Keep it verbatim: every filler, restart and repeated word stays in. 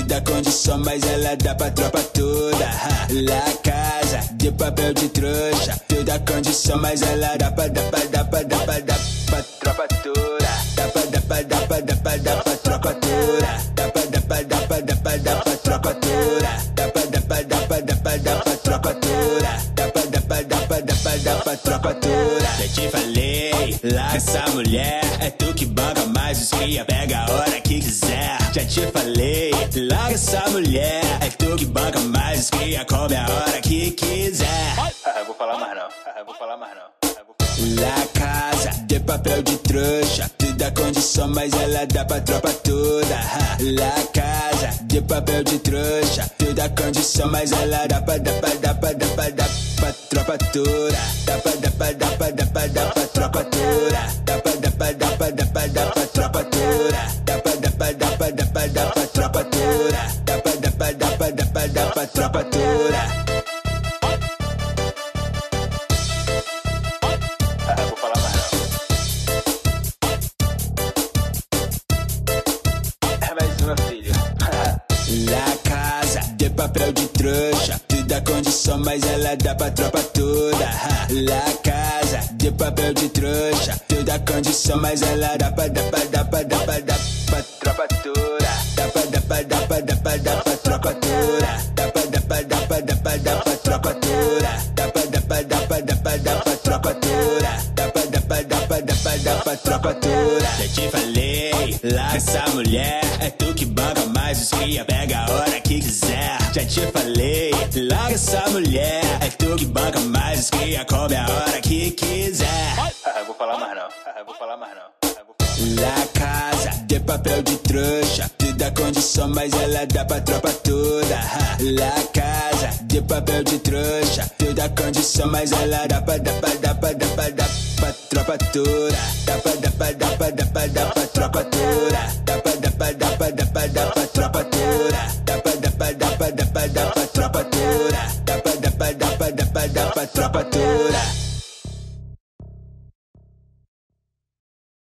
dá condição, mas ela dá pra tropa toda. Ha. La Casa de Papel de Trouxa, tu dá condição, mas ela dá pra, dá pra, dá pra, dá pra, dá pra tropa toda. Dá pra, dá pra, dá pra, dá pra, dá pra tropa toda. Dá pra, dá pra, dá pra, dá pra, dá pra tropa toda. Dá pra, dá pra, dá pra, dá pra, dá pra tropa toda. Dá pra, dá pra, dá pra, dá pra, dá pra tropa toda. Já te falei, larga essa mulher, é tu que banca mais os cria, pega a hora que quiser. Já te falei, larga essa mulher, é tu que banca mais os cria, come a hora que quiser. Ah, vou falar mais não, ah, vou falar mais não. La Casa de Papel de Trouxa, tu dá condição, mas ela dá pra tropa toda. Ha. La Casa de Papel de Trouxa, tu dá condição, mas ela dá pra, dá pra, dá pra, dá pra, dá pra tropa toda. Dá pra, dá pra, dá pra, dá pra, dá pra tropa toda. Dá pra, dá pra, dá pra, dá pra, dá pra tropa toda. Dá pra, dá pra, dá pra, dá pra, dá pra tropa toda. Dá pra, dá pra, dá pra, dá pra, dá pra tropa toda. La Casa de Papel de Trouxa, tu dá condição, mas ela dá pra tropa toda. Ha. La Casa de Papel de Trouxa, tu dá condição, mas ela dá pra, dá pra, dá pra, dá pra, dá pra tropa toda. Dá pra, dá pra, dá pra, dá pra, dá pra tropa toda. Dá pra, dá pra, dá pra, dá pra, dá pra tropa toda. Dá pra, dá pra, dá pra, dá pra, dá pra tropa toda. Dá pra, dá pra, dá pra, dá pra, dá pra tropa toda. Já te falei, larga essa mulher, é tu que banca mais os cria, pega a hora que quiser. Já te falei, larga essa mulher, é tu que banca mais os cria, come a hora que quiser. Ah, vou falar mais não, ah, vou falar mais não. La Casa de Papel de Trouxa, tu dá condição, mas ela dá pra tropa toda. Ha. La Casa de Papel de Trouxa, tu dá condição, mas ela dá pra, dá pra, dá pra, dá pra, dá pra tropa toda. Dá pra, dá pra, dá pra, dá pra, dá pra tropa toda. Dá pra, dá pra, dá pra, dá pra, dá pra tropa toda.